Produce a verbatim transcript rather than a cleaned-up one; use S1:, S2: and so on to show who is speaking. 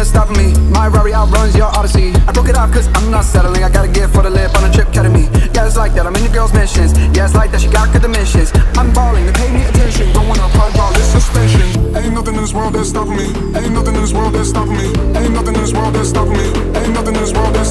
S1: that's stopping me. My Rari outruns your Odyssey. I broke it off cause I'm not settling. I gotta get for the lip on a trip ketamine. Yeah, it's like that, I'm in the girl's missions. Yeah, it's like that, she got good dimensions. I'm balling, they pay me attention. Don't wanna apply all this suspension. Ain't nothing in this world that's stopping me. Ain't nothing in this world that's stopping me. Ain't nothing in this world that's stopping me. Ain't nothing in this world that's